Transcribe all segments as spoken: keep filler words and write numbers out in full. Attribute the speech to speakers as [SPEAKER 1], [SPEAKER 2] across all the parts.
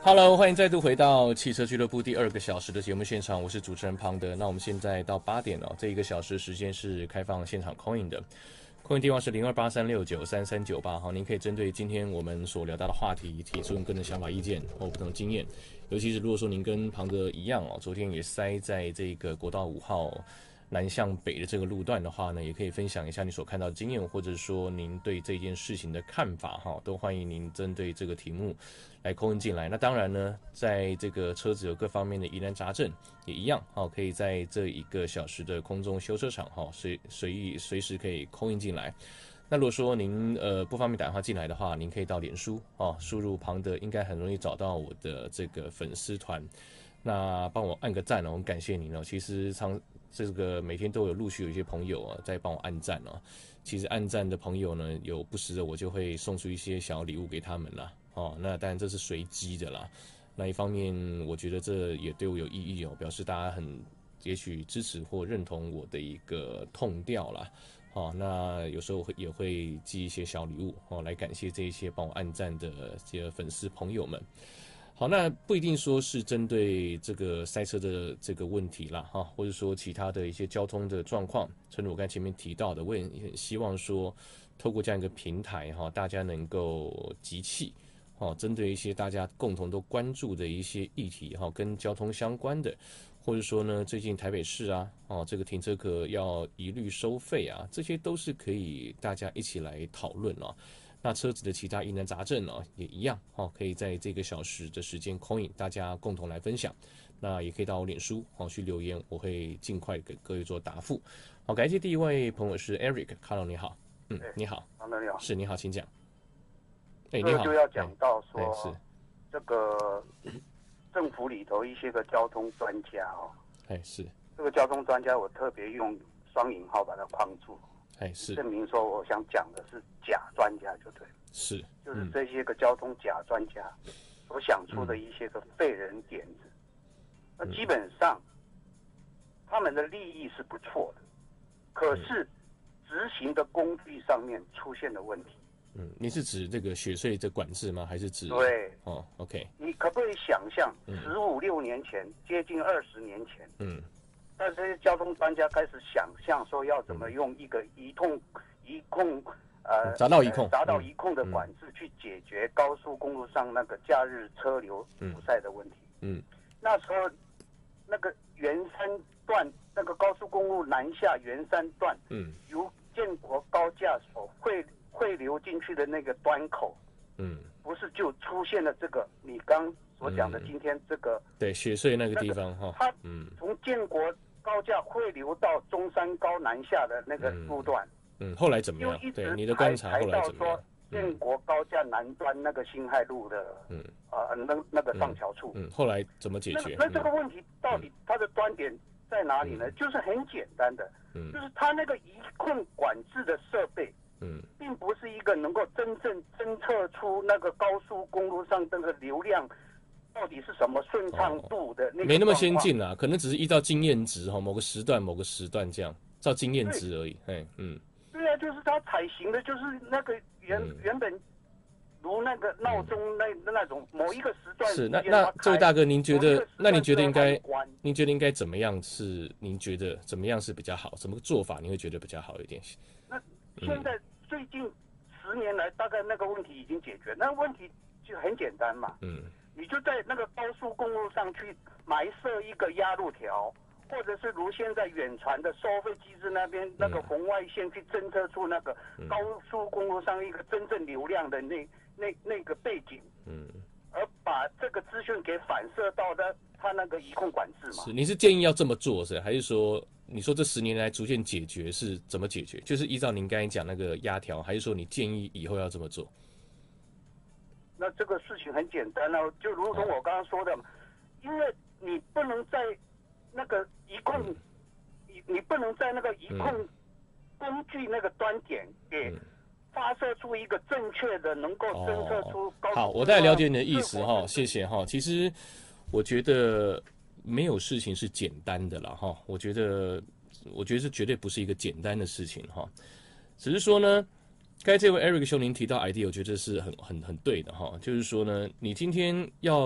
[SPEAKER 1] Hello，欢迎再度回到汽车俱乐部第二个小时的节目现场，我是主持人庞德。那我们现在到八点了，这一个小时时间是开放现场 call in 的 ，call in 电话是零二八三六九三三九八。好，您可以针对今天我们所聊到的话题提出个人想法、意见或不同的经验。尤其是如果说您跟庞德一样哦，昨天也塞在这个国道五号南向北的这个路段的话呢，也可以分享一下你所看到的经验，或者说您对这件事情的看法哈，都欢迎您针对这个题目来call in进来。那当然呢，在这个车子有各方面的疑难杂症也一样哈，可以在这一个小时的空中修车场哈，随随意随时可以call in进来。那如果说您呃不方便打电话进来的话，您可以到脸书哦，输入庞德，应该很容易找到我的这个粉丝团。那帮我按个赞哦，我很感谢您哦。其实常这个每天都有陆续有一些朋友啊在帮我按赞哦。其实按赞的朋友呢，有不时的我就会送出一些小礼物给他们啦。哦，那当然这是随机的啦。那一方面，我觉得这也对我有意义哦，表示大家很也许支持或认同我的一个痛调啦。哦，那有时候也会寄一些小礼物哦，来感谢这一些帮我按赞的这些粉丝朋友们。好，那不一定说是针对这个塞车的这个问题啦，哈，或者说其他的一些交通的状况，正如我刚才前面提到的，我也很希望说，透过这样一个平台哈，大家能够集气，哦，针对一些大家共同都关注的一些议题哈，跟交通相关的。或者说呢，最近台北市啊，哦，这个停车格要一律收费啊，这些都是可以大家一起来讨论哦。那车子的其他疑难杂症哦，也一样哦，可以在这个小时的时间 call in， 大家共同来分享。那也可以到我脸书哦去留言，我会尽快给各位做答复。好，感谢第一位朋友是 Eric，Hello 你好，嗯，你好，
[SPEAKER 2] 庞德你好，
[SPEAKER 1] 是你好，请讲。哎，
[SPEAKER 2] 这
[SPEAKER 1] 你好，
[SPEAKER 2] 就要讲到说，
[SPEAKER 1] 哎是
[SPEAKER 2] 这个政府里头一些个交通专家哦，
[SPEAKER 1] 哎是，
[SPEAKER 2] 这个交通专家我特别用双引号把它框住，
[SPEAKER 1] 哎是，
[SPEAKER 2] 证明说我想讲的是假专家就对，
[SPEAKER 1] 是，
[SPEAKER 2] 就是这些个交通假专家所想出的一些个废人点子，那基本上他们的利益是不错的，可是执行的工具上面出现了问题。
[SPEAKER 1] 嗯，你是指这个雪隧的管制吗？还是指
[SPEAKER 2] 对？
[SPEAKER 1] 哦 ，OK。
[SPEAKER 2] 你可不可以想象，十五六年前，接近二十年前，
[SPEAKER 1] 嗯，
[SPEAKER 2] 但这些交通专家开始想象说要怎么用一个移控、移控，呃，
[SPEAKER 1] 匝道移控、
[SPEAKER 2] 匝道移控的管制去解决高速公路上那个假日车流堵塞的问题。
[SPEAKER 1] 嗯，
[SPEAKER 2] 那时候那个圆山段，那个高速公路南下圆山段，嗯，由建国高架所汇汇流进去的那个端口，嗯，不是就出现了这个你刚所讲的今天这个、嗯、
[SPEAKER 1] 对雪隧那个地方哈，
[SPEAKER 2] 它嗯，从建国高架汇流到中山高南下的那个路段，
[SPEAKER 1] 嗯，嗯后来怎么样？对你的观察后来怎么样？
[SPEAKER 2] 建国高架南端那个辛亥路的，嗯啊、呃、那那个上桥处，
[SPEAKER 1] 嗯，后来怎么解决？
[SPEAKER 2] 那, 那这个问题到底它的端点在哪里呢？嗯、就是很简单的，嗯，就是它那个移控管制的设备。嗯，并不是一个能够真正侦测出那个高速公路上这个流量到底是什么顺畅度的那个、哦、
[SPEAKER 1] 没那么先进啦，可能只是依照经验值哈，某个时段某个时段这样，照经验值而已。哎，嗯，
[SPEAKER 2] 对啊，就是它采行的就是那个原、嗯、原本如那个闹钟那、嗯、那种某一个时段
[SPEAKER 1] 是那那这位大哥，您觉得那你觉得应该您觉得应该怎么样是您觉得怎么样是比较好？什么做法你会觉得比较好一点？
[SPEAKER 2] 那现在。嗯最近十年来，大概那个问题已经解决。那问题就很简单嘛，嗯，你就在那个高速公路上去埋设一个压路条，或者是如现在远传的收费机制那边、嗯、那个红外线去侦测出那个高速公路上一个真正流量的那那那个背景，嗯，而把这个资讯给反射到的它那个移控管制嘛。
[SPEAKER 1] 是，你是建议要这么做是，还是说？你说这十年来逐渐解决是怎么解决？就是依照您刚才讲那个压条，还是说你建议以后要这么做？
[SPEAKER 2] 那这个事情很简单啊，就如同我刚刚说的嘛，因为你不能在那个移控，嗯、你你不能在那个移控工具那个端点给发射出一个正确的，能够侦测出高速公路、哦。
[SPEAKER 1] 好，我大概了解你的意思哈，谢谢哈。其实我觉得。没有事情是简单的啦哈，我觉得，我觉得这绝对不是一个简单的事情哈，只是说呢，该这位 Eric 兄您提到 idea， 我觉得是很很很对的哈，就是说呢，你今天要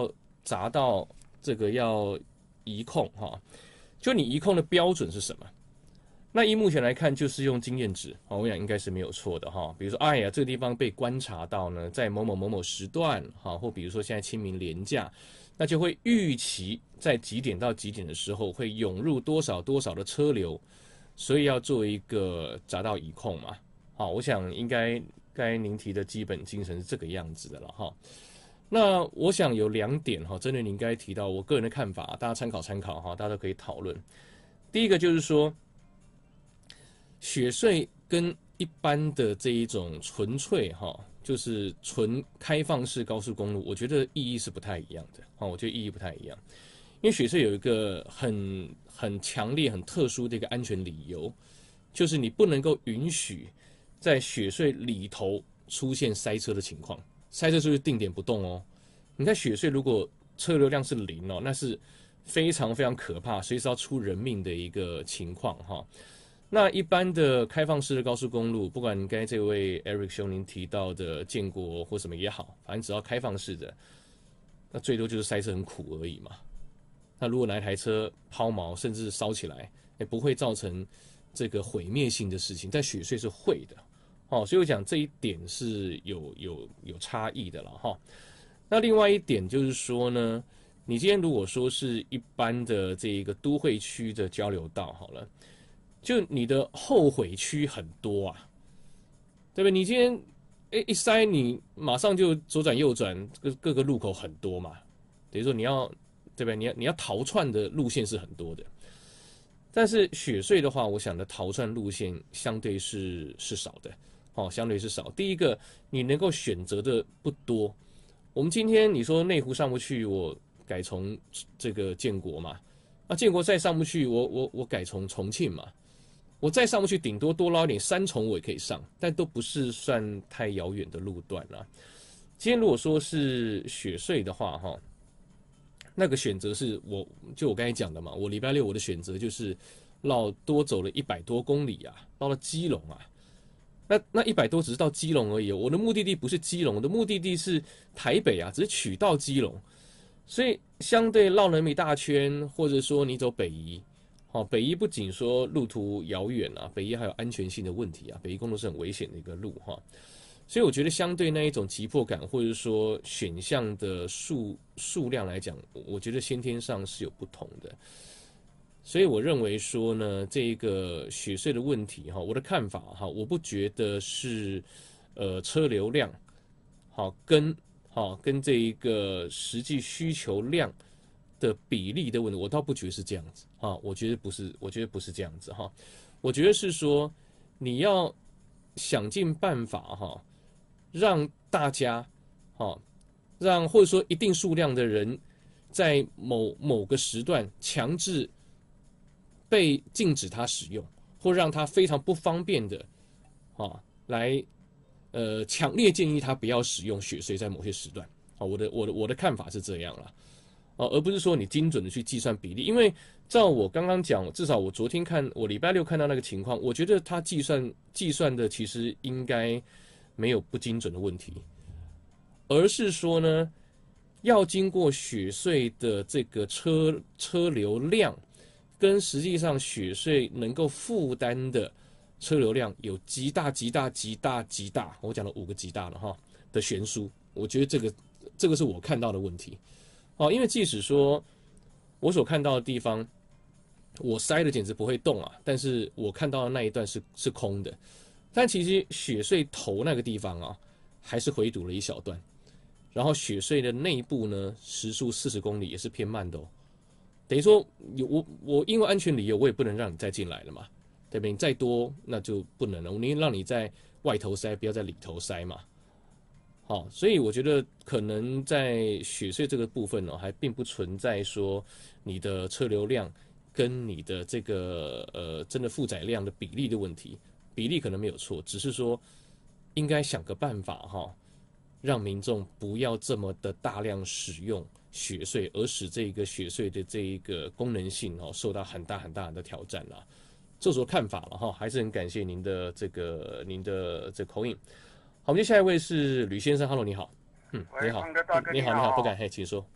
[SPEAKER 1] 匝道这个要移控哈，就你移控的标准是什么？那以目前来看，就是用经验值，我想应该是没有错的哈。比如说，哎呀，这个地方被观察到呢，在某某某某时段哈，或比如说现在清明连假，那就会预期在几点到几点的时候会涌入多少多少的车流，所以要做一个匝道移控嘛。好，我想应该该您提的基本精神是这个样子的了哈。那我想有两点哈，针对您该提到我个人的看法，大家参考参考哈，大家都可以讨论。第一个就是说，雪隧跟一般的这一种纯粹哈，就是纯开放式高速公路，我觉得意义是不太一样的啊，我觉得意义不太一样，因为雪隧有一个很很强烈、很特殊的一个安全理由，就是你不能够允许在雪隧里头出现塞车的情况，塞车就是定点不动哦。你看雪隧如果车流量是零哦，那是非常非常可怕，随时要出人命的一个情况哈。那一般的开放式的高速公路，不管刚才这位 Eric 兄您提到的建国或什么也好，反正只要开放式的，那最多就是塞车很苦而已嘛。那如果哪一台车抛锚甚至烧起来，也不会造成这个毁灭性的事情，但雪隧是会的，哦，所以我讲这一点是有有有差异的了哈。那另外一点就是说呢，你今天如果说是一般的这一个都会区的交流道好了。就你的后悔区很多啊，对不对？你今天诶一塞，你马上就左转右转，各各个路口很多嘛，等于说你要对不对？你要你要逃窜的路线是很多的，但是雪隧的话，我想的逃窜路线相对是是少的，哦，相对是少。第一个，你能够选择的不多。我们今天你说内湖上不去，我改从这个建国嘛，那建国再上不去，我我我改从重庆嘛。我再上不去，顶多多捞一点三重我也可以上，但都不是算太遥远的路段啦。今天如果说是雪隧的话，哈，那个选择是我就我刚才讲的嘛，我礼拜六我的选择就是绕多走了一百多公里啊，到了基隆啊，那那一百多只是到基隆而已，我的目的地不是基隆，我的目的地是台北啊，只是取到基隆，所以相对绕人米大圈，或者说你走北宜。哦，北宜不仅说路途遥远啊，北宜还有安全性的问题啊，北宜公路是很危险的一个路哈，所以我觉得相对那一种急迫感，或者说选项的数数量来讲，我觉得先天上是有不同的，所以我认为说呢，这个雪隧的问题哈，我的看法哈，我不觉得是呃车流量好跟好跟这一个实际需求量的比例的问题，我倒不觉得是这样子啊，我觉得不是，我觉得不是这样子哈，我觉得是说你要想尽办法哈，让大家哈，让或者说一定数量的人在某某个时段强制被禁止他使用，或让他非常不方便的啊来呃强烈建议他不要使用雪隧在某些时段啊，我的我的我的看法是这样啦。哦，而不是说你精准的去计算比例，因为照我刚刚讲，至少我昨天看，我礼拜六看到那个情况，我觉得他计算计算的其实应该没有不精准的问题，而是说呢，要经过雪隧的这个车车流量，跟实际上雪隧能够负担的车流量有极大极大极大极大，我讲了五个极大了哈的悬殊，我觉得这个这个是我看到的问题。哦，因为即使说我所看到的地方，我塞的简直不会动啊，但是我看到的那一段是是空的，但其实雪隧头那个地方啊，还是回堵了一小段，然后雪隧的内部呢，时速四十公里也是偏慢的哦，等于说有我我因为安全理由，我也不能让你再进来了嘛，对不对？你再多那就不能了，我宁愿让你在外头塞，不要在里头塞嘛。好，所以我觉得可能在雪隧这个部分呢，还并不存在说你的车流量跟你的这个呃真的负载量的比例的问题，比例可能没有错，只是说应该想个办法哈，让民众不要这么的大量使用雪隧，而使这个雪隧的这一个功能性哦受到很大很大的挑战啦。这是我看法了哈，还是很感谢您的这个您的这口音。好，我们接下一位是吕先生 ，Hello， 你好，嗯，你好，你好，你好，不敢，嘿，请说。
[SPEAKER 2] 呃，今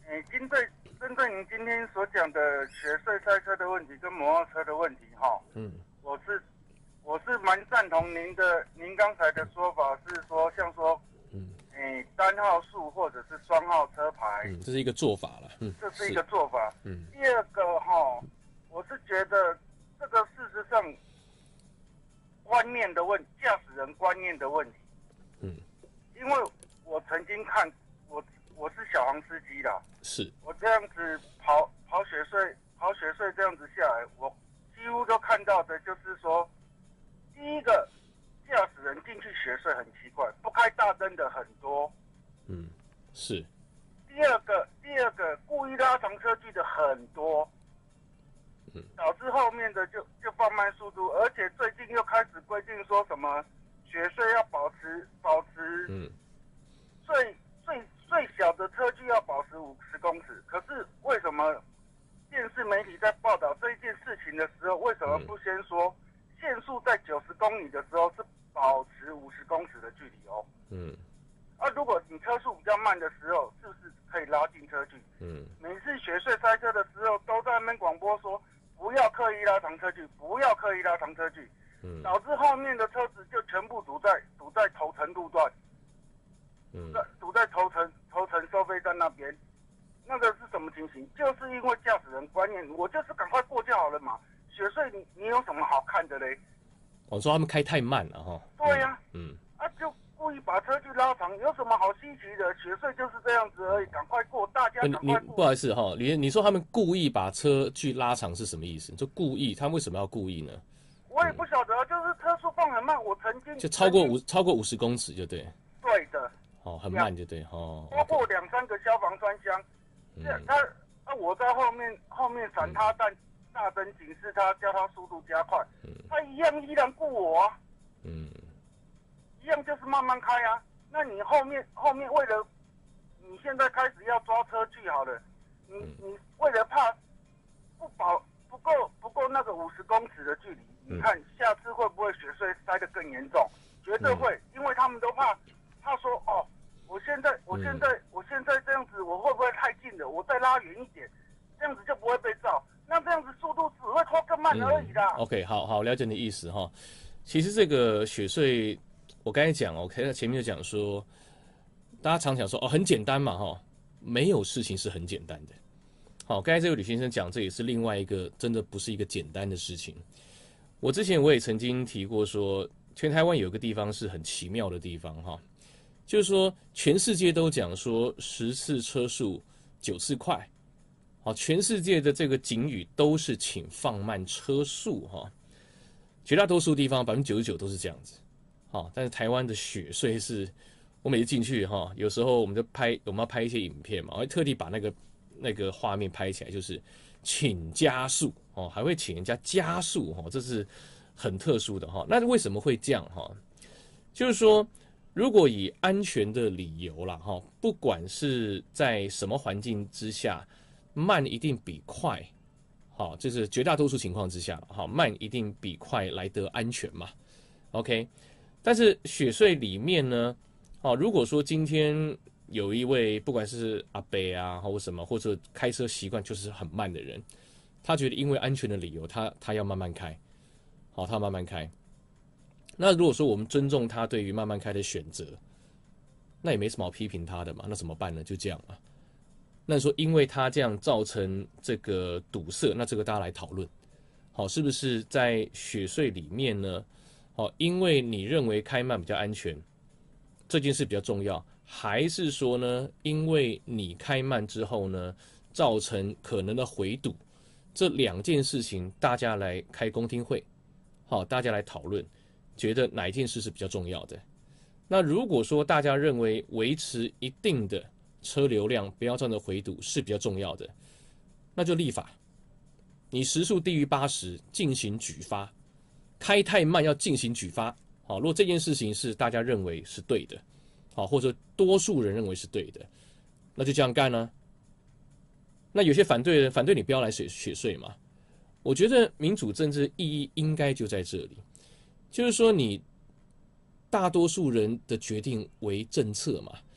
[SPEAKER 3] 对针对您今天所讲的学税塞车的问题跟摩托车的问题，哈，嗯，我是我是蛮赞同您的，您刚才的说法是说，像说，嗯，诶，单号数或者是双号车牌，
[SPEAKER 1] 嗯，这是一个做法了，嗯，
[SPEAKER 3] 这是一个做法，嗯，第二个哈，我是觉得这个事实上观念的问，驾驶人观念的问题，嗯，因为我曾经看我。我是小航司机啦，
[SPEAKER 1] 是
[SPEAKER 3] 我这样子跑跑雪隧，跑雪隧这样子下来，我几乎都看到的就是说，第一个驾驶人进去雪隧很奇怪，不开大灯的很多，
[SPEAKER 1] 嗯，是。
[SPEAKER 3] 第二个，第二个故意拉长车距的很多，嗯，导致后面的就就放慢速度，而且最近又开始规定说什么雪隧要保持保持，嗯，最最。最小的车距要保持五十公尺，可是为什么电视媒体在报道这一件事情的时候，为什么不先说限速在九十公里的时候是保持五十公尺的距离哦？嗯，啊，如果你车速比较慢的时候，是不是可以拉近车距？嗯，每次雪隧塞车的时候，都在那边广播说不要刻意拉长车距，不要刻意拉长车距，嗯，导致后面的车子就全部堵在堵在头城路段。嗯，堵在头城头城收费站那边，那个是什么情形？就是因为驾驶人观念，我就是赶快过就好了嘛。雪隧你你有什么好看的嘞？
[SPEAKER 1] 我说他们开太慢了哈。
[SPEAKER 3] 对呀、啊，嗯，啊就故意把车距拉长，有什么好稀奇的？雪隧就是这样子而已，赶快过，大家赶快过。
[SPEAKER 1] 你不好意思哈，你你说他们故意把车距拉长是什么意思？就故意，他们为什么要故意呢？
[SPEAKER 3] 我也不晓得，就是车速放很慢，我曾经
[SPEAKER 1] 就超过五超过五十公尺就对。
[SPEAKER 3] 对的。
[SPEAKER 1] 哦，很慢就对哦，
[SPEAKER 3] 包括两三个消防栓箱，嗯，他啊我在后面后面闪他但大灯警示他，叫他速度加快，嗯，他一样依然顾我啊，嗯，一样就是慢慢开啊。那你后面后面为了你现在开始要抓车距好了，你你为了怕不保不够不够那个五十公尺的距离，你看下次会不会雪隧塞得更严重？绝对会，因为他们都怕。他说：“哦，我现在，我现在，嗯、我现在这样子，我会不会太近了？我再拉远一点，这样子就不会被照。那这样子速度只会拖更慢而已啦。嗯”
[SPEAKER 1] OK， 好好了解你的意思哈。其实这个雪隧，我刚才讲哦，在前面就讲说，大家常讲说哦，很简单嘛哈，没有事情是很简单的。好，刚才这位吕先生讲，这也是另外一个真的不是一个简单的事情。我之前我也曾经提过说，全台湾有一个地方是很奇妙的地方哈。就是说，全世界都讲说十次车速九次快，好，全世界的这个警语都是请放慢车速哈，绝大多数地方百分之九十九都是这样子，好，但是台湾的雪隧是，我每次进去哈，有时候我们就拍，我们要拍一些影片嘛，我会特地把那个那个画面拍起来，就是请加速哦，还会请人家加速哈，这是很特殊的哈。那为什么会这样哈？就是说。如果以安全的理由啦，哈，不管是在什么环境之下，慢一定比快，好，这是绝大多数情况之下，好，慢一定比快来得安全嘛 ，OK。但是雪隧里面呢，哦，如果说今天有一位不管是阿伯啊，或什么，或者开车习惯就是很慢的人，他觉得因为安全的理由，他他要慢慢开，好，他要慢慢开。那如果说我们尊重他对于慢慢开的选择，那也没什么好批评他的嘛，那怎么办呢？就这样嘛。那说因为他这样造成这个堵塞，那这个大家来讨论，好，是不是在雪隧里面呢？好，因为你认为开慢比较安全，这件事比较重要，还是说呢，因为你开慢之后呢，造成可能的回堵，这两件事情大家来开公听会，好，大家来讨论。觉得哪一件事是比较重要的？那如果说大家认为维持一定的车流量，不要造成回堵是比较重要的，那就立法，你时速低于八十进行举发，开太慢要进行举发。好，如果这件事情是大家认为是对的，好，或者多数人认为是对的，那就这样干呢？那有些反对人反对你不要来雪雪隧嘛？我觉得民主政治意义应该就在这里。就是说，你大多数人的决定为政策嘛，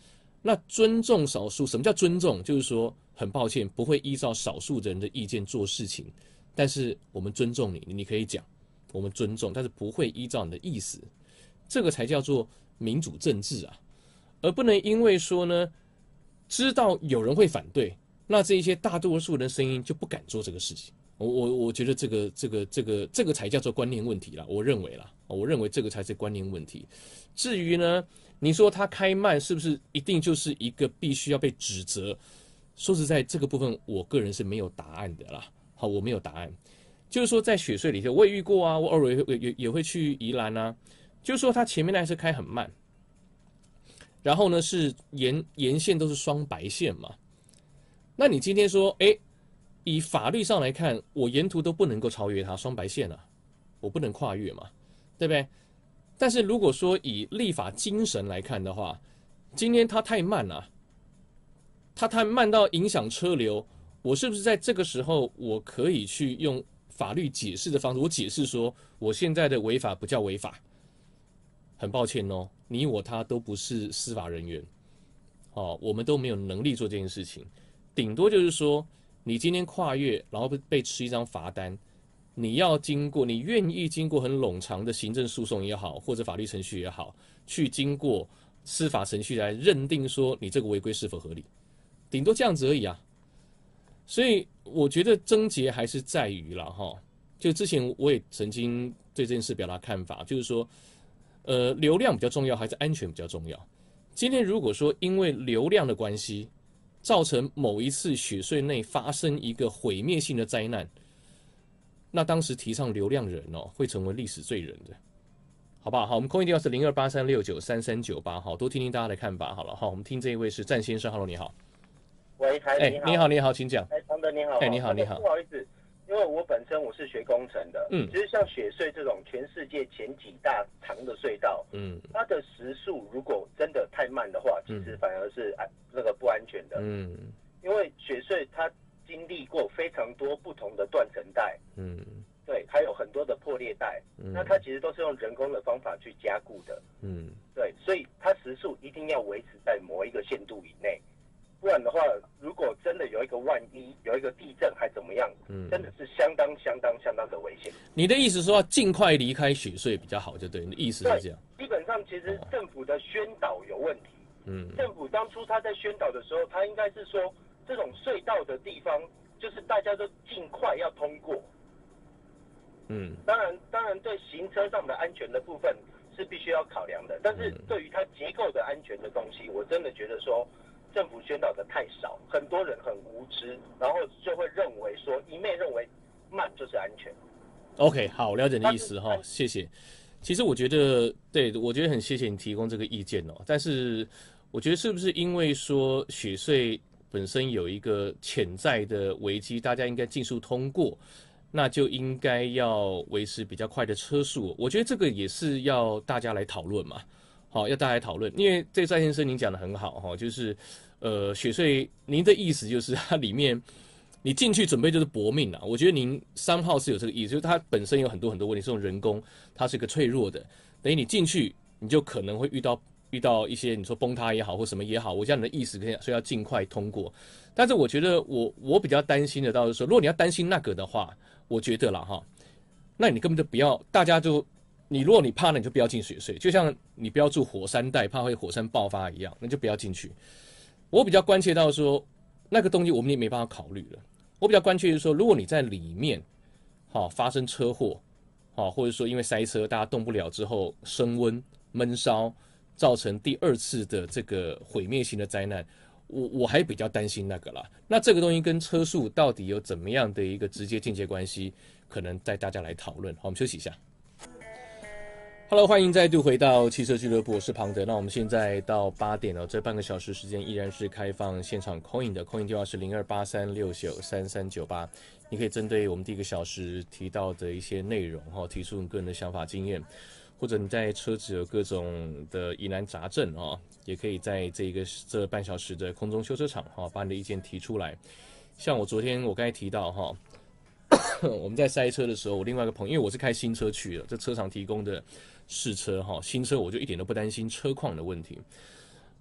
[SPEAKER 1] 那尊重少数，什么叫尊重？就是说，很抱歉，不会依照少数人的意见做事情，但是我们尊重你，你可以讲，我们尊重，但是不会依照你的意思，这个才叫做民主政治啊，而不能因为说呢，知道有人会反对，那这一些大多数人的声音就不敢做这个事情。我我我觉得这个这个这个这个才叫做观念问题啦，我认为啦，我认为这个才是观念问题。至于呢，你说他开慢是不是一定就是一个必须要被指责？说实在，这个部分我个人是没有答案的啦。好，我没有答案。就是说，在雪隧里头，我也遇过啊，我偶尔也会也也会去宜兰啊。就是说，他前面那台车开很慢，然后呢是沿沿线都是双白线嘛。那你今天说，哎，以法律上来看，我沿途都不能够超越它双白线啊，我不能跨越嘛，对不对？但是如果说以立法精神来看的话，今天它太慢了，它太慢到影响车流，我是不是在这个时候我可以去用法律解释的方式，我解释说我现在的违法不叫违法？很抱歉哦，你我他都不是司法人员，哦，我们都没有能力做这件事情，顶多就是说你今天跨越，然后被吃一张罚单。你要经过，你愿意经过很冗长的行政诉讼也好，或者法律程序也好，去经过司法程序来认定说你这个违规是否合理，顶多这样子而已啊。所以我觉得症结还是在于啦哈，就之前我也曾经对这件事表达看法，就是说，呃，流量比较重要还是安全比较重要？今天如果说因为流量的关系，造成某一次雪隧内发生一个毁灭性的灾难，那当时提倡流量人哦，会成为历史罪人的，好不好？好，我们空运电话是零二八三六九三三九八，好，多听听大家的看法好了。好，我们听这一位是战先生 ，Hello， 你好。
[SPEAKER 3] 喂，嗨，
[SPEAKER 1] 哎，你好，你好，请讲。
[SPEAKER 3] 哎，常德你好。
[SPEAKER 1] 哎，你好，你好。
[SPEAKER 3] 不好意思，因为我本身我是学工程的，嗯，其实像雪隧这种全世界前几大长的隧道，嗯，它的时速如果真的太慢的话，其实反而是安那个不安全的，嗯，因为雪隧它经历过非常多不同的断层带，嗯，对，还有很多的破裂带，嗯，那它其实都是用人工的方法去加固的，嗯，对，所以它时速一定要维持在某一个限度以内，不然的话，如果真的有一个万一，有一个地震还怎么样，嗯，真的是相当相当相当的危险。
[SPEAKER 1] 你的意思说要尽快离开雪隧比较好，就对，你的意思是这样。
[SPEAKER 3] 基本上其实政府的宣导有问题，嗯，政府当初他在宣导的时候，他应该是说，这种隧道的地方，就是大家都尽快要通过。嗯，当然，当然对行车上的安全的部分是必须要考量的，但是对于它结构的安全的东西，我真的觉得说，政府宣导的太少，很多人很无知，然后就会认为说，一昧认为慢就是安全。
[SPEAKER 1] OK， 好，我了解你的意思哈，谢谢。其实我觉得，对我觉得很谢谢你提供这个意见哦，但是我觉得是不是因为说雪隧本身有一个潜在的危机，大家应该尽速通过，那就应该要维持比较快的车速。我觉得这个也是要大家来讨论嘛，好，要大家来讨论。因为这蔡先生您讲的很好哈，就是呃雪隧，您的意思就是它里面你进去准备就是搏命啊。我觉得您三号是有这个意思，就是它本身有很多很多问题，这种人工它是一个脆弱的，等于你进去你就可能会遇到。遇到一些你说崩塌也好或什么也好，我这样的意思，所以要尽快通过。但是我觉得我我比较担心的倒是说，如果你要担心那个的话，我觉得啦哈，那你根本就不要，大家就你如果你怕，那你就不要进雪隧，就像你不要住火山带，怕会火山爆发一样，那就不要进去。我比较关切到说，那个东西我们也没办法考虑了。我比较关切的是说，如果你在里面，好发生车祸，好或者说因为塞车大家动不了之后升温闷烧。造成第二次的这个毁灭性的灾难，我我还比较担心那个啦。那这个东西跟车速到底有怎么样的一个直接间接关系，可能带大家来讨论。好，我们休息一下。Hello， 欢迎再度回到汽车俱乐部，我是庞德。那我们现在到八点了，这半个小时时间依然是开放现场 call in 的 call in 电话是零二八三六九三三九八，你可以针对我们第一个小时提到的一些内容哈，提出你个人的想法经验。或者你在车子有各种的疑难杂症啊，也可以在这个这半小时的空中修车场哈，把你的意见提出来。像我昨天我刚才提到哈，我们在塞车的时候，我另外一个朋友，因为我是开新车去了，这车厂提供的试车哈，新车我就一点都不担心车况的问题。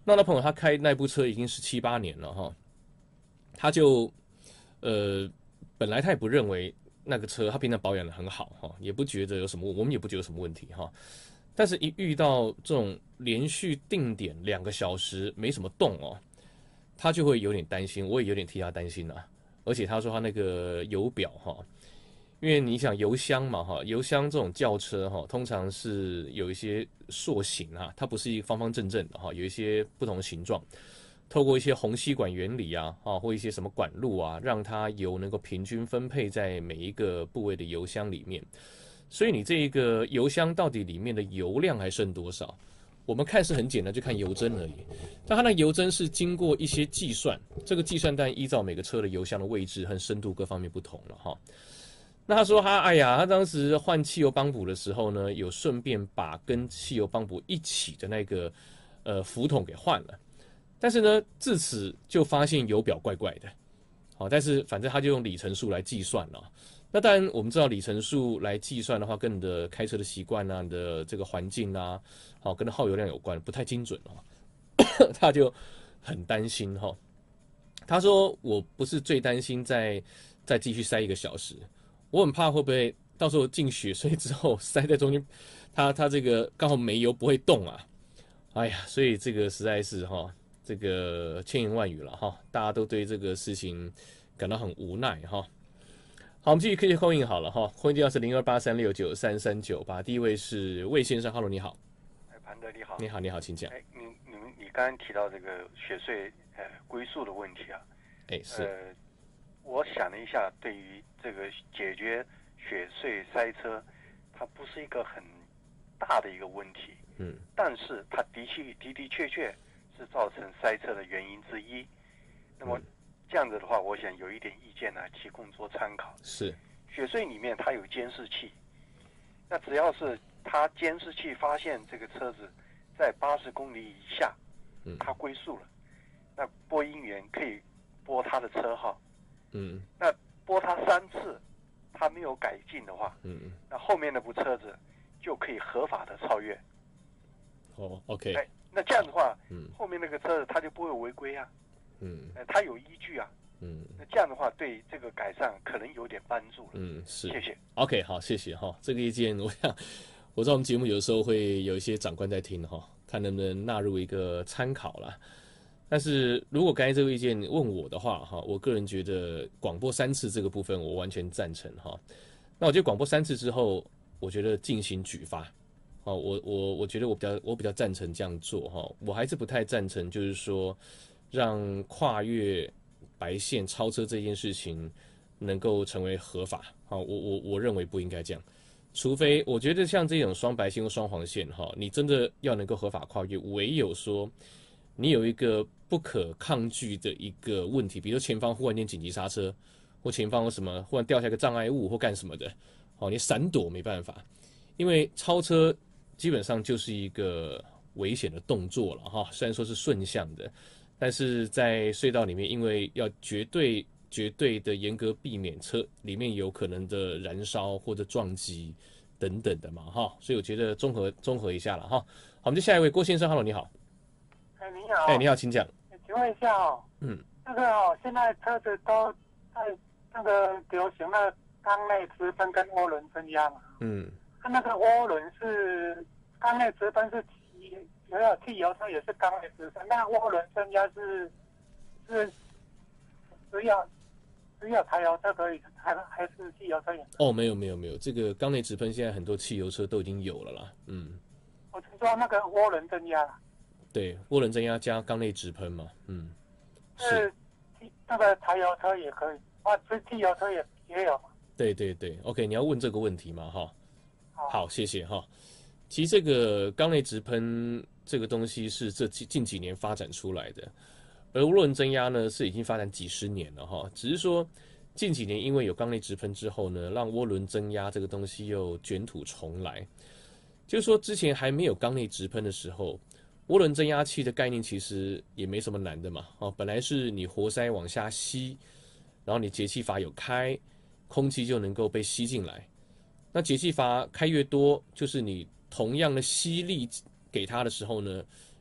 [SPEAKER 1] 那那朋友他开那部车已经是七八年了哈，他就呃本来他也不认为那个车他平常保养的很好哈，也不觉得有什么，我们也不觉得有什么问题哈。但是，一遇到这种连续定点两个小时没什么动哦，他就会有点担心，我也有点替他担心啊。而且他说他那个油表哈，因为你想油箱嘛哈，油箱这种轿车哈，通常是有一些塑形啊，它不是一个方方正正的哈，有一些不同的形状，透过一些虹吸管原理啊，啊或一些什么管路啊，让它油能够平均分配在每一个部位的油箱里面。所以你这一个油箱到底里面的油量还剩多少？我们看是很简单，就看油针而已。但它那油针是经过一些计算，这个计算单依照每个车的油箱的位置和深度各方面不同了哈。那他说他哎呀，他当时换汽油帮补的时候呢，有顺便把跟汽油帮补一起的那个呃浮筒给换了，但是呢，自此就发现油表怪怪的。好，但是反正他就用里程数来计算了。那当然，我们知道里程数来计算的话，跟你的开车的习惯啊、你的这个环境啊，好，跟耗油量有关，不太精准哦。他就很担心哈。他说：“我不是最担心再再继续塞一个小时，我很怕会不会到时候进雪隧之后塞在中间，他他这个刚好没油不会动啊。哎呀，所以这个实在是哈，这个千言万语了哈，大家都对这个事情感到很无奈哈。”好，我们继续科技扣印好了哈，扣印电话是零二八三六九三三九八。第一位是魏先生 ，Hello， 你好。
[SPEAKER 4] 哎，潘德你好。
[SPEAKER 1] 你好，你好，请讲。
[SPEAKER 4] 哎，你你们你刚刚提到这个雪隧呃归宿的问题啊，
[SPEAKER 1] 哎是。
[SPEAKER 4] 呃，我想了一下，对于这个解决雪隧塞车，它不是一个很大的一个问题，
[SPEAKER 1] 嗯，
[SPEAKER 4] 但是它的确的的确确是造成塞车的原因之一。那么。嗯这样子的话，我想有一点意见呢，提供做参考。
[SPEAKER 1] 是，
[SPEAKER 4] 雪隧里面它有监视器，那只要是它监视器发现这个车子在八十公里以下，
[SPEAKER 1] 嗯，
[SPEAKER 4] 它归宿了，那播音员可以播它的车号，
[SPEAKER 1] 嗯，
[SPEAKER 4] 那播它三次，它没有改进的话，
[SPEAKER 1] 嗯，
[SPEAKER 4] 那后面那部车子就可以合法的超越。
[SPEAKER 1] 哦 ，OK，
[SPEAKER 4] 哎，那这样的话，
[SPEAKER 1] 嗯，
[SPEAKER 4] 后面那个车子它就不会违规啊。
[SPEAKER 1] 嗯，
[SPEAKER 4] 呃，它有依据啊，
[SPEAKER 1] 嗯，
[SPEAKER 4] 那这样的话对这个改善可能有点帮助了。
[SPEAKER 1] 嗯，是，
[SPEAKER 4] 谢谢。
[SPEAKER 1] OK， 好，谢谢哈。这个意见，我想，我知道我们节目有的时候会有一些长官在听哈，看能不能纳入一个参考啦。但是如果刚才这个意见问我的话哈，我个人觉得广播三次这个部分我完全赞成哈。那我觉得广播三次之后，我觉得进行举发。哦，我我我觉得我比较我比较赞成这样做哈，我还是不太赞成，就是说让跨越白线超车这件事情能够成为合法。好，我我我认为不应该这样，除非我觉得像这种双白线或双黄线哈，你真的要能够合法跨越，唯有说你有一个不可抗拒的一个问题，比如说前方忽然间紧急刹车，或前方有什么忽然掉下一个障碍物或干什么的，哦，你闪躲没办法，因为超车基本上就是一个危险的动作了哈，虽然说是顺向的，但是在隧道里面，因为要绝对绝对的严格避免车里面有可能的燃烧或者撞击等等的嘛哈，所以我觉得综合综合一下了哈。好，我们就下一位郭先生 ，Hello， 你好。
[SPEAKER 2] 哎，你好。
[SPEAKER 1] 哎，你好，请讲。
[SPEAKER 2] 请问一下哦，
[SPEAKER 1] 嗯，
[SPEAKER 2] 那个哦，现在车子都在那个流行的缸内直喷跟涡轮增压嘛？
[SPEAKER 1] 嗯，
[SPEAKER 2] 它那个涡轮是缸内直喷是汽，有有汽油车也是缸内直喷，那涡轮增压是是只有只有柴油车可以，还还是汽油车也？
[SPEAKER 1] 哦，没有没有没有，这个缸内直喷现在很多汽油车都已经有了啦。嗯，
[SPEAKER 2] 我听说那个涡轮增压啦。
[SPEAKER 1] 对，涡轮增压加缸内直喷嘛。嗯，
[SPEAKER 2] 是那个柴油车也可以，啊，是汽油车也也有嘛？
[SPEAKER 1] 对对对 ，OK， 你要问这个问题嘛哈？好，谢谢哈。其实这个缸内直喷这个东西是这近几年发展出来的，而涡轮增压呢是已经发展几十年了哈。只是说近几年因为有缸内直喷之后呢，让涡轮增压这个东西又卷土重来。就是说之前还没有缸内直喷的时候，涡轮增压器的概念其实也没什么难的嘛。哦，本来是你活塞往下吸，然后你节气阀有开，空气就能够被吸进来。那节气阀开越多，就是你同样的吸力给它的时候呢，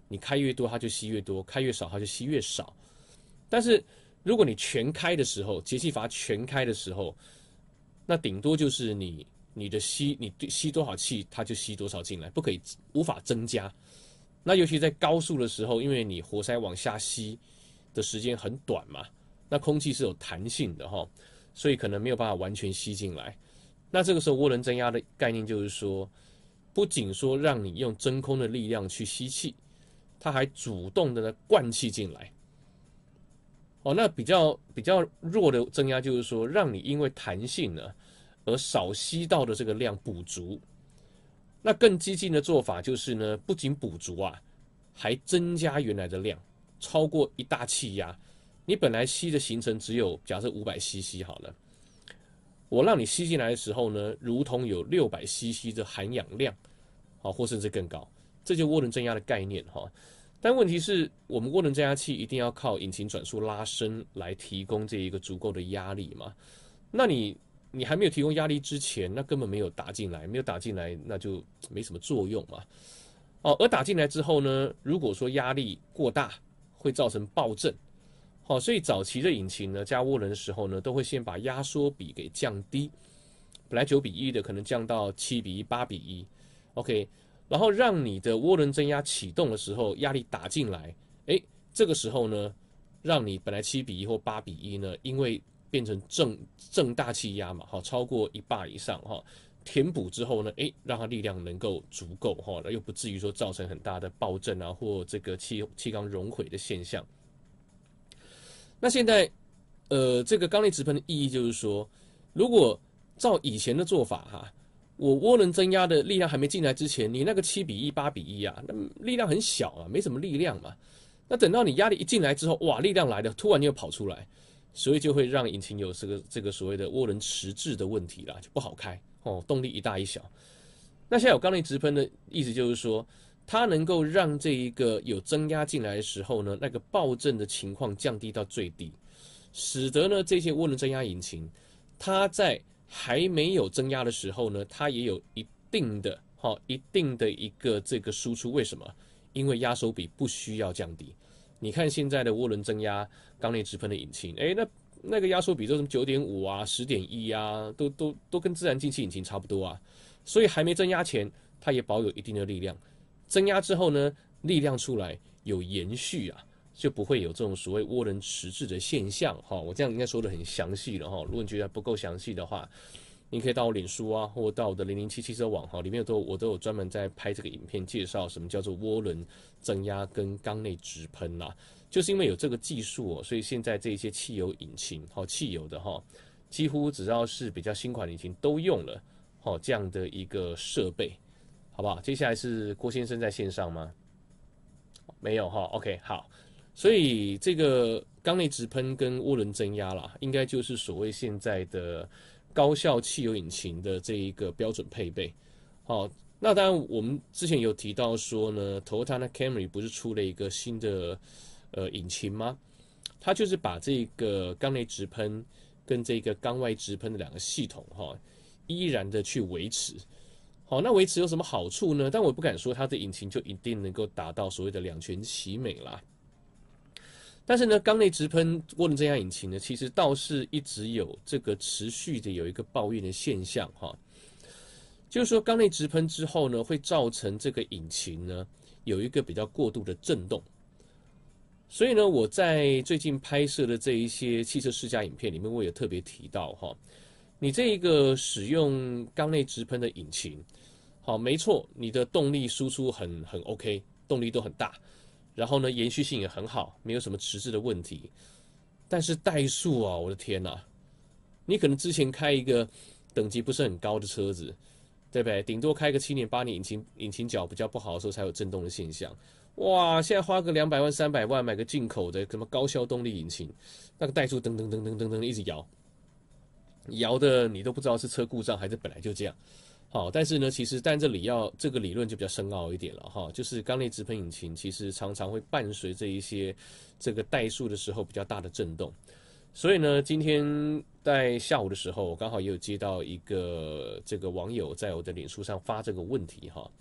[SPEAKER 1] 你开越多它就吸越多，开越少它就吸越少。但是如果你全开的时候，节气阀全开的时候，那顶多就是你你的吸你吸多少气它就吸多少进来，不可以无法增加。那尤其在高速的时候，因为你活塞往下吸的时间很短嘛，那空气是有弹性的哈，所以可能没有办法完全吸进来。那这个时候涡轮增压的概念就是说，不仅说让你用真空的力量去吸气，它还主动的呢灌气进来。哦，那比较比较弱的增压就是说，让你因为弹性呢而少吸到的这个量补足。那更激进的做法就是呢，不仅补足啊，还增加原来的量，超过一大气压。你本来吸的行程只有假设五百 C C 好了，我让你吸进来的时候呢，如同有六百 C C 的含氧量，好，或甚至更高，这就是涡轮增压的概念哈。但问题是我们涡轮增压器一定要靠引擎转速拉升来提供这一个足够的压力嘛？那你你还没有提供压力之前，那根本没有打进来，没有打进来，那就没什么作用嘛。哦，而打进来之后呢，如果说压力过大，会造成爆震。好，所以早期的引擎呢，加涡轮的时候呢，都会先把压缩比给降低，本来九比一的可能降到七比一、八比一 ，OK， 然后让你的涡轮增压启动的时候，压力打进来，哎，这个时候呢，让你本来七比一或八比一呢，因为变成正正大气压嘛，好，超过一bar以上哈，填补之后呢，哎，让它力量能够足够哈，又不至于说造成很大的爆震啊，或这个气气缸熔毁的现象。那现在，呃，这个缸内直喷的意义就是说，如果照以前的做法哈，我涡轮增压的力量还没进来之前，你那个七比一、八比一啊，那力量很小啊，没什么力量嘛。那等到你压力一进来之后，哇，力量来了，突然又跑出来。所以就会让引擎有这个这个所谓的涡轮迟滞的问题啦，就不好开哦，动力一大一小。那现在有缸内直喷的意思就是说，它能够让这一个有增压进来的时候呢，那个爆震的情况降低到最低，使得呢这些涡轮增压引擎，它在还没有增压的时候呢，它也有一定的哈、哦、一定的一个这个输出。为什么？因为压缩比不需要降低。你看现在的涡轮增压缸内直喷的引擎，哎，那那个压缩比都什么九点五啊、十点一啊，都都都跟自然进气引擎差不多啊。所以还没增压前，它也保有一定的力量。增压之后呢，力量出来有延续啊，就不会有这种所谓涡轮迟滞的现象哈。我这样应该说的很详细了哈。如果你觉得不够详细的话，你可以到我脸书啊，或到我的零零七汽车网哈，里面都我都有专门在拍这个影片，介绍什么叫做涡轮增压跟缸内直喷啦。就是因为有这个技术哦，所以现在这些汽油引擎，哈，汽油的哈，几乎只要是比较新款的引擎都用了，哈，这样的一个设备，好不好？接下来是郭先生在线上吗？没有哈 ，OK， 好。所以这个缸内直喷跟涡轮增压啦，应该就是所谓现在的高效汽油引擎的这一个标准配备。好，那当然我们之前有提到说呢 ，Toyota 的 Camry 不是出了一个新的呃引擎吗？它就是把这个缸内直喷跟这个缸外直喷的两个系统哈，依然的去维持。好，那维持有什么好处呢？但我不敢说它的引擎就一定能够达到所谓的两全其美啦。但是呢，缸内直喷涡轮增压引擎呢，其实倒是一直有这个持续的有一个抱怨的现象哈，就是说缸内直喷之后呢，会造成这个引擎呢有一个比较过度的震动。所以呢，我在最近拍摄的这一些汽车试驾影片里面，我也特别提到哈，你这一个使用缸内直喷的引擎，好，没错，你的动力输出很很 OK， 动力都很大。然后呢，延续性也很好，没有什么迟滞的问题。但是怠速啊，我的天哪！你可能之前开一个等级不是很高的车子，对不对？顶多开个七年八年，引擎引擎角比较不好的时候才有震动的现象。哇，现在花个两百万、三百万买个进口的什么高效动力引擎，那个怠速噔噔噔噔噔噔一直摇，摇的你都不知道是车故障还是本来就这样。好，但是呢，其实但这里要这个理论就比较深奥一点了哈，就是缸内直喷引擎其实常常会伴随着一些这个怠速的时候比较大的震动，所以呢，今天在下午的时候，我刚好也有接到一个这个网友在我的脸书上发这个问题哈，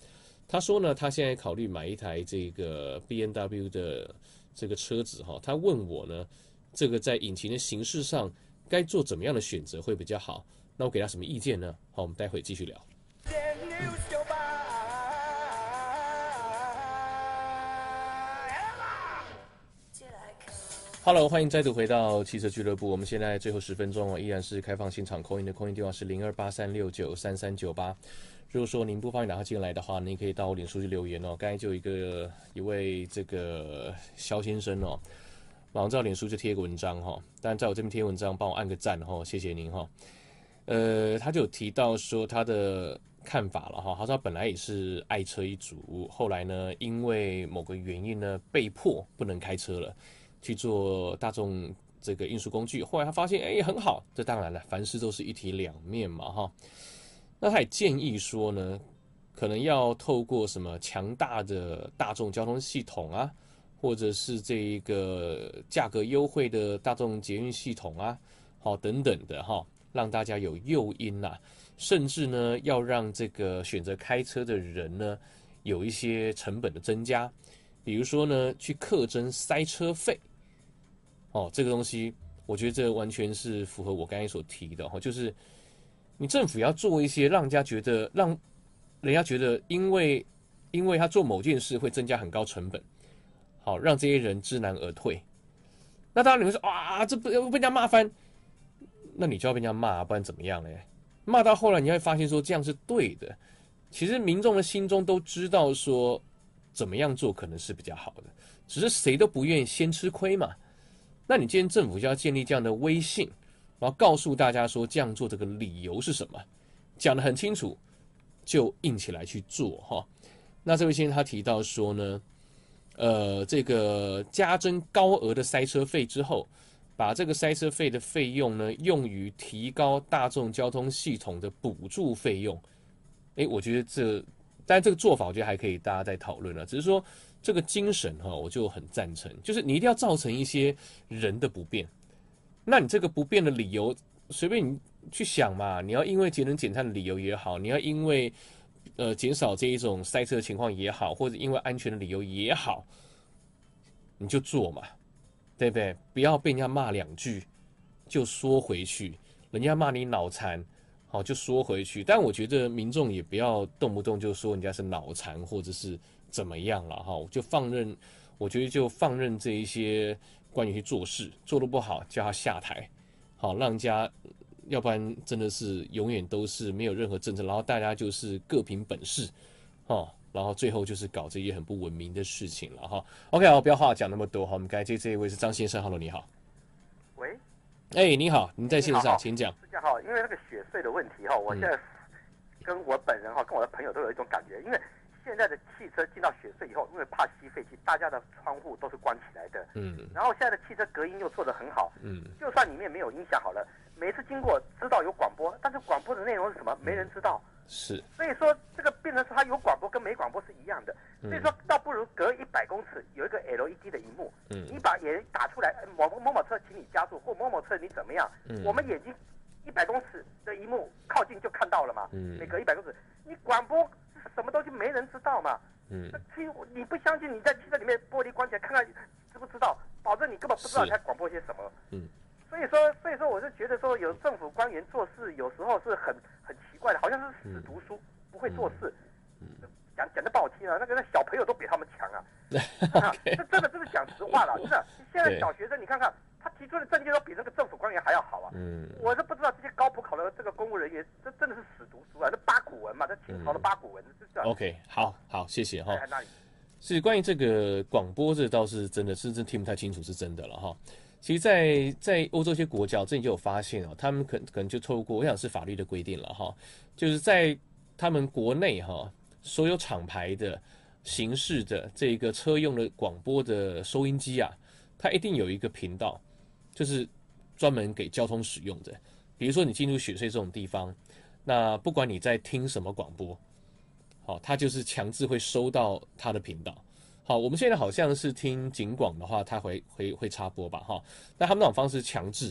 [SPEAKER 1] 他说呢，他现在考虑买一台这个 B M W 的这个车子哈。他问我呢，这个在引擎的形式上该做怎么样的选择会比较好？那我给他什么意见呢？好，我们待会继续聊。Hello， 欢迎再度回到汽车俱乐部。我们现在最后十分钟哦，依然是开放现场 call in 的 call in 电话是零二八三六九三三九八。如果说您不方便打进来的话，您可以到我脸书去留言哦。刚才就有一个一位这个肖先生哦，马上在脸书就贴个文章哈、哦，但在我这边贴文章，帮我按个赞哈、哦，谢谢您哈、哦。呃，他就有提到说他的看法了哈，他说他本来也是爱车一族，后来呢，因为某个原因呢，被迫不能开车了。去做大众这个运输工具，后来他发现，哎，很好。这当然了，凡事都是一体两面嘛，哈。那他也建议说呢，可能要透过什么强大的大众交通系统啊，或者是这一个价格优惠的大众捷运系统啊，好等等的哈，让大家有诱因呐，甚至呢，要让这个选择开车的人呢，有一些成本的增加，比如说呢，去课征塞车费。哦，这个东西，我觉得这完全是符合我刚才所提的哈，就是你政府要做一些让人家觉得，让人家觉得，因为因为他做某件事会增加很高成本，好让这些人知难而退。那当然你会说，哇，这不被人家骂翻，那你就要被人家骂，不然怎么样嘞？骂到后来你会发现说这样是对的，其实民众的心中都知道说怎么样做可能是比较好的，只是谁都不愿意先吃亏嘛。那你今天政府就要建立这样的威信，然后告诉大家说这样做这个理由是什么，讲得很清楚，就硬起来去做哈。那这位先生他提到说呢，呃，这个加征高额的塞车费之后，把这个塞车费的费用呢用于提高大众交通系统的补助费用。哎，我觉得这，当然这个做法我觉得还可以大家再讨论了，只是说。这个精神哈，我就很赞成，就是你一定要造成一些人的不便。那你这个不便的理由，随便你去想嘛。你要因为节能减碳的理由也好，你要因为呃减少这一种塞车的情况也好，或者因为安全的理由也好，你就做嘛，对不对？不要被人家骂两句就说回去，人家骂你脑残，好就说回去。但我觉得民众也不要动不动就说人家是脑残，或者是。怎么样了哈？就放任，我觉得就放任这一些官员去做事，做得不好叫他下台，好让家，要不然真的是永远都是没有任何政策，然后大家就是各凭本事，哦，然后最后就是搞这些很不文明的事情了哈。OK， 好，不要话讲那么多哈，我们该接这一位是张先生 ，Hello， 你好。
[SPEAKER 3] 喂，
[SPEAKER 1] 哎、欸，你好，您在线上，请讲。
[SPEAKER 3] 大家好，因为那个雪隧的问题哈，我现在跟我本人哈，跟我的朋友都有一种感觉，因为。现在的汽车进到雪隧以后，因为怕吸废气，大家的窗户都是关起来的。嗯。然后现在的汽车隔音又做得很好。嗯。就算里面没有音响好了，每次经过知道有广播，但是广播的内容是什么，没人知道。
[SPEAKER 1] 是。
[SPEAKER 3] 所以说这个变成是它有广播跟没广播是一样的。所以说倒不如隔一百公尺有一个 L E D 的荧幕，嗯，你把眼打出来，某某某车请你加速，或某某车你怎么样？嗯。我们眼睛一百公尺的荧幕靠近就看到了嘛。嗯。每隔一百公尺，你广播。什么东西没人知道嘛？嗯，其实你不相信，你在汽车里面玻璃关起来看看，知不知道？保证你根本不知道你在广播些什么。嗯，所以说，所以说，我是觉得说，有政府官员做事有时候是很很奇怪的，好像是死读书，嗯、不会做事。嗯，讲讲的不好听啊，那个小朋友都比他们强啊。啊这真的这是讲实话了，真的。现在小学生，你看看。他提出的政见都比那个政府官员还要好啊！嗯，我是不知道这些高普考的这个公务人员，这真的是死读书啊！这八股文嘛，这清朝的八股文，是这样。
[SPEAKER 1] OK， 好好，谢谢哈。是关于这个广播，这倒是真的是真听不太清楚，是真的了哈。其实在，在在欧洲一些国家，最近就有发现哦，他们可可能就透过，我想是法律的规定了哈，就是在他们国内哈，所有厂牌的、形式的这个车用的广播的收音机啊，它一定有一个频道。就是专门给交通使用的，比如说你进入雪隧这种地方，那不管你在听什么广播，好，它就是强制会收到它的频道。好，我们现在好像是听警广的话，它会会会插播吧，哈。那他们那种方式强制，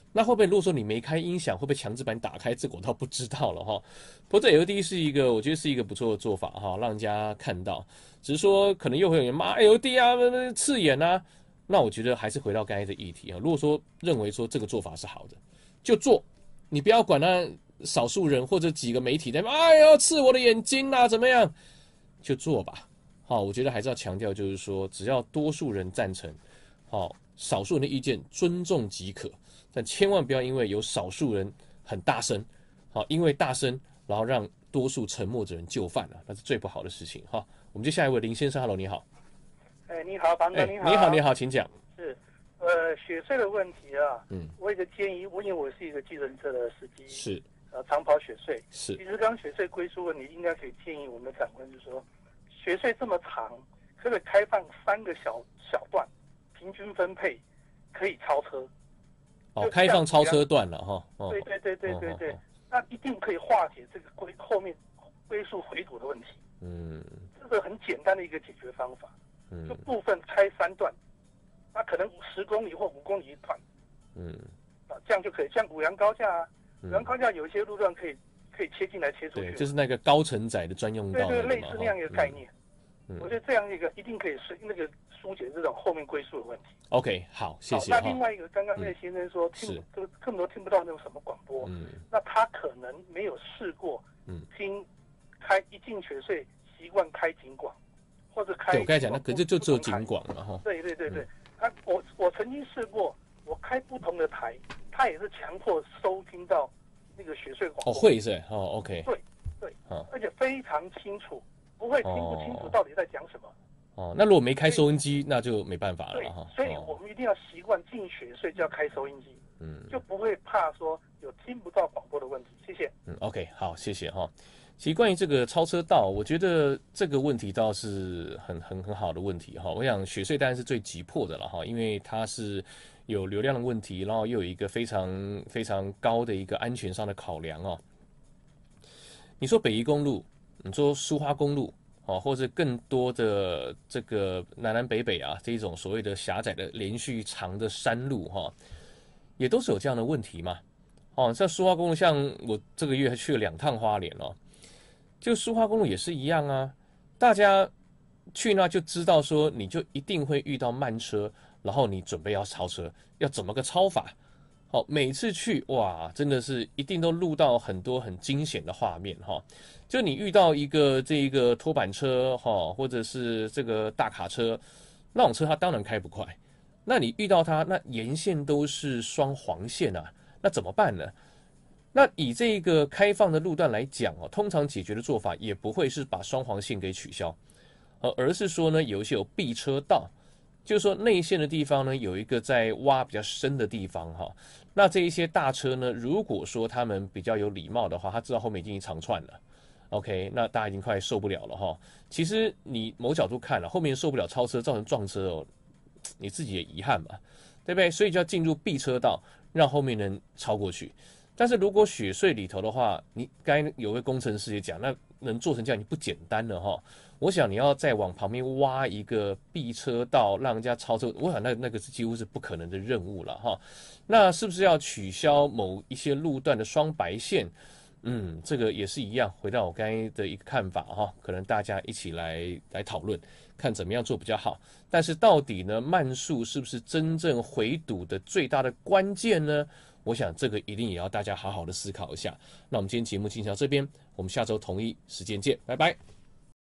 [SPEAKER 1] 那会不会如果说你没开音响，会不会强制把你打开？这个我倒不知道了哈。不过这 L E D 是一个，我觉得是一个不错的做法哈，让人家看到。只是说可能又会有人骂 L E D 啊，刺眼啊。那我觉得还是回到刚才的议题啊。如果说认为说这个做法是好的，就做，你不要管那少数人或者几个媒体在那哎呀刺我的眼睛啊，怎么样？就做吧。好，我觉得还是要强调，就是说只要多数人赞成，好，少数人的意见尊重即可。但千万不要因为有少数人很大声，好，因为大声，然后让多数沉默的人就范了，那是最不好的事情哈。我们接下来一位林先生 ，Hello， 你好。
[SPEAKER 2] 哎，你好，庞哥，你好。
[SPEAKER 1] 你好，你好，请讲。
[SPEAKER 2] 是，呃，雪隧的问题啊，嗯，我有个建议，我因为我是一个计程车的司机，
[SPEAKER 1] 是，
[SPEAKER 2] 呃，长跑雪隧，
[SPEAKER 1] 是。
[SPEAKER 2] 其实刚雪隧归属问题，应该可以建议我们的长官，就是说，雪隧这么长，可不可以开放三个小小段，平均分配，可以超车。
[SPEAKER 1] 哦，开放超车段了哈。
[SPEAKER 2] 哦、对对对对对对，哦、那一定可以化解这个归后面归宿回堵的问题。嗯，这个很简单的一个解决方法。嗯，就部分开三段，那可能十公里或五公里一段。嗯，啊，这样就可以。像五羊高架啊，五羊高架有一些路段可以可以切进来切出去。
[SPEAKER 1] 对，就是那个高承载的专用道。
[SPEAKER 2] 对对，类似那样一个概念。嗯，我觉得这样一个一定可以是那个疏解这种后面归宿的问题。
[SPEAKER 1] OK， 好，谢谢。
[SPEAKER 2] 那另外一个，刚刚那个先生说听这个根本都听不到那种什么广播，嗯，那他可能没有试过，嗯，听开一进雪隧习惯开警广，或者开。
[SPEAKER 1] 对，我刚才讲那可是就只有警广了哈。
[SPEAKER 2] 对对对对，他我我曾经试过，我开不同的台，他也是强迫收听到那个雪隧广播。
[SPEAKER 1] 哦，会是哦 ，OK。
[SPEAKER 2] 对对，而且非常清楚。不会听不清楚到底在讲什么。
[SPEAKER 1] 哦，那如果没开收音机，那就没办法了哈。
[SPEAKER 2] 所以我们一定要习惯进雪隧就要开收音机，嗯，就不会怕说有听不到广播的问题。谢谢。
[SPEAKER 1] 嗯 ，OK， 好，谢谢哈。其实关于这个超车道，我觉得这个问题倒是很很很好的问题哈。我想雪隧当然是最急迫的了哈，因为它是有流量的问题，然后又有一个非常非常高的一个安全上的考量哦。你说北宜公路。你说苏花公路哦，或者更多的这个南南北北啊，这种所谓的狭窄的连续长的山路哈、哦，也都是有这样的问题嘛。哦，像苏花公路，像我这个月还去了两趟花莲哦，就苏花公路也是一样啊。大家去那就知道说，你就一定会遇到慢车，然后你准备要超车，要怎么个超法？好，每次去哇，真的是一定都录到很多很惊险的画面哈。就你遇到一个这一个拖板车哈，或者是这个大卡车，那种车它当然开不快。那你遇到它，那沿线都是双黄线啊，那怎么办呢？那以这个开放的路段来讲哦，通常解决的做法也不会是把双黄线给取消，呃，而是说呢，有一些有避车道。就是说内线的地方呢，有一个在挖比较深的地方哈。那这一些大车呢，如果说他们比较有礼貌的话，他知道后面已经一长串了 ，OK， 那大家已经快受不了了哈。其实你某角度看了，后面受不了超车造成撞车哦，你自己也遗憾嘛，对不对？所以就要进入避车道，让后面人超过去。但是如果雪隧里头的话，你刚才有位工程师也讲，那能做成这样，你不简单了哈。我想你要再往旁边挖一个避车道，让人家超车，我想那那个是几乎是不可能的任务了哈。那是不是要取消某一些路段的双白线？嗯，这个也是一样，回到我刚才的一个看法哈，可能大家一起来来讨论，看怎么样做比较好。但是到底呢，慢速是不是真正回堵的最大的关键呢？我想这个一定也要大家好好的思考一下。那我们今天节目进行到这边，我们下周同一时间见，拜拜。